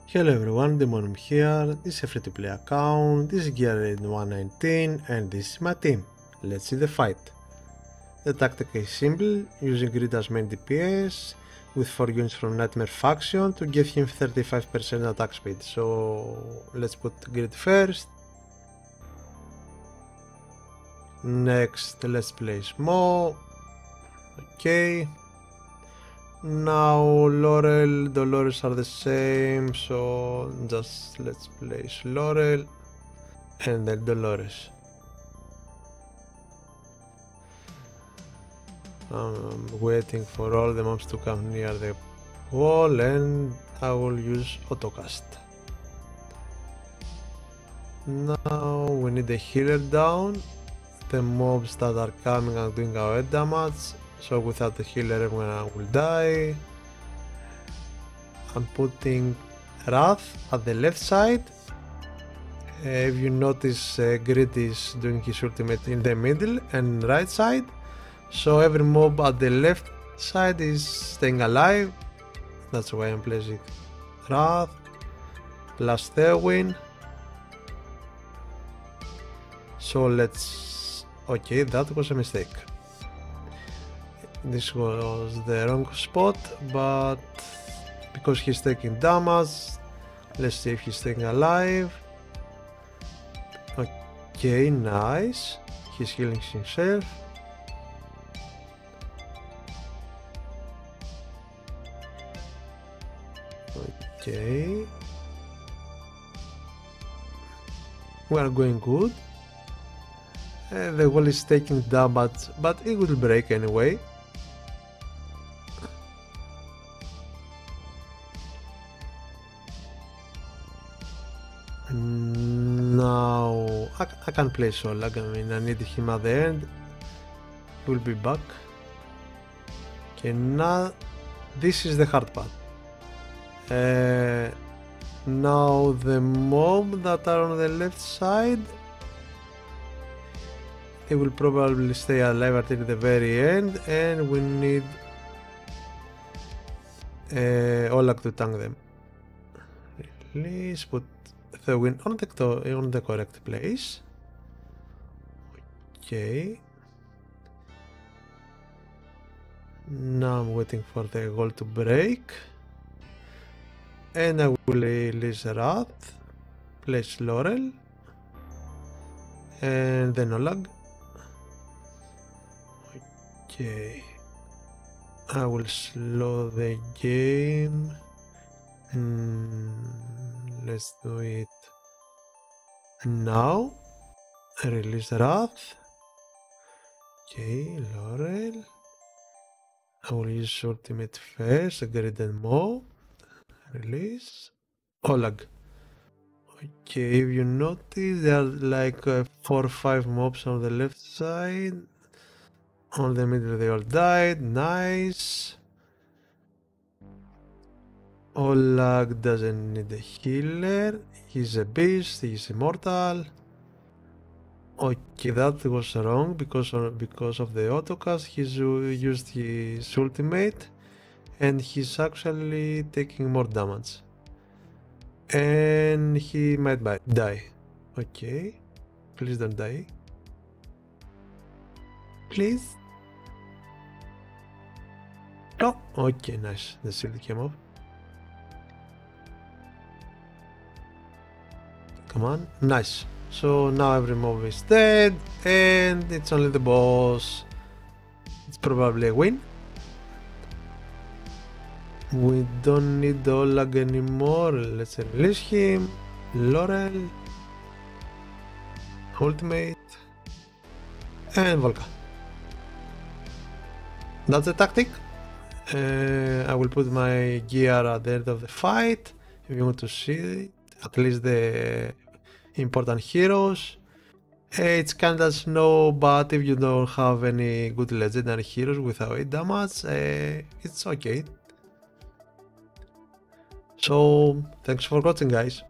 Hello everyone, Demonum here. This is a free-to-play account, this is Geared 119 and this is my team. Let's see the fight. The tactic is simple, using Grid as main DPS with 4 units from Nightmare faction to give him 35% attack speed. So let's put Grid first. Next let's place Mo. Okay. Now Laurel, Dolores are the same, so just let's place Laurel and then Dolores. I'm waiting for all the mobs to come near the wall and I will use autocast. Now we need a healer down. The mobs that are coming are doing our damage, so without the healer everyone will die. I'm putting Wrath at the left side. If you notice, Grid is doing his ultimate in the middle and right side, so every mob at the left side is staying alive. That's why I'm placing Wrath plus Theowen. So let's... okay, that was a mistake. This was the wrong spot, but because he's taking damage, let's see if he's staying alive. Okay, nice. He's healing himself. Okay. We are going good. The wall is taking damage, but it will break anyway. Now I can play Solag. I mean, I need him at the end. He will be back. Okay, now this is the hard part. Now the mob that are on the left side, they will probably stay alive until the very end, and we need Olag to tank them. Please put the win on the correct place. Okay. Now I'm waiting for the wall to break. And I will release Wrath, place Laurel, and then Olag. Okay. I will slow the game. Let's do it now. Release Wrath. Okay, Laurel. I will use ultimate first, Grid and Mo. Release. Olag. Okay, if you notice, there are like 4 or 5 mobs on the left side. On the middle they all died. Nice. Olag doesn't need a healer. He's a beast, he's immortal. Okay, that was wrong because of the autocast. He's used his ultimate and he's actually taking more damage. And he might die. Okay, please don't die. Please. Oh, okay, nice. The shield came off. Come on, nice. So now every mob is dead and it's only the boss. It's probably a win. We don't need Olag anymore. Let's release him. Laurel, ultimate, and Volca. That's the tactic. I will put my gear at the end of the fight if you want to see at least the important heroes. It's kinda snow, but if you don't have any good legendary heroes without 8 damage, it's okay. So thanks for watching, guys.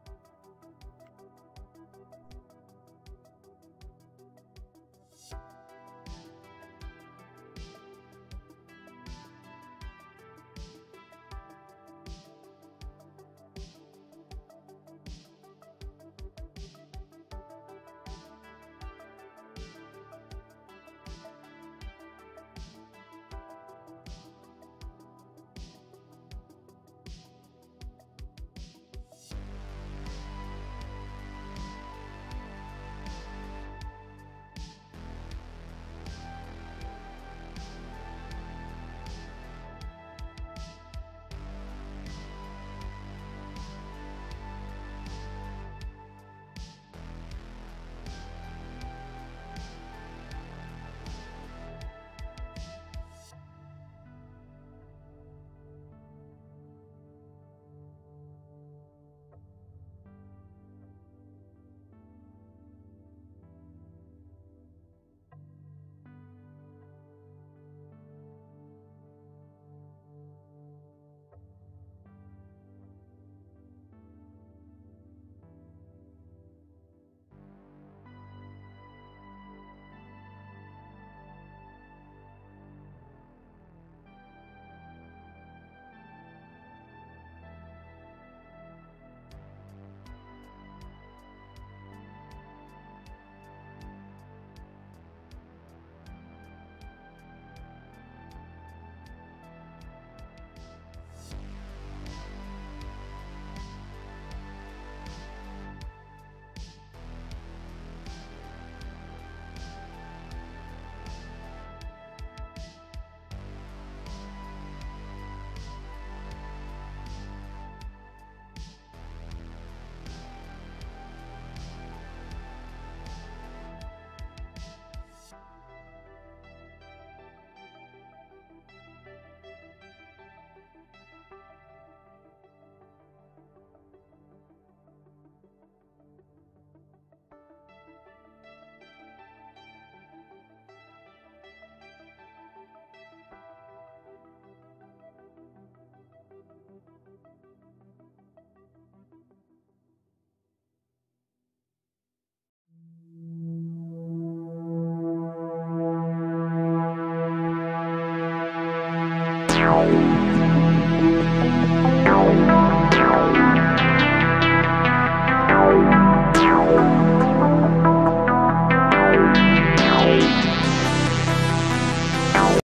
Bye.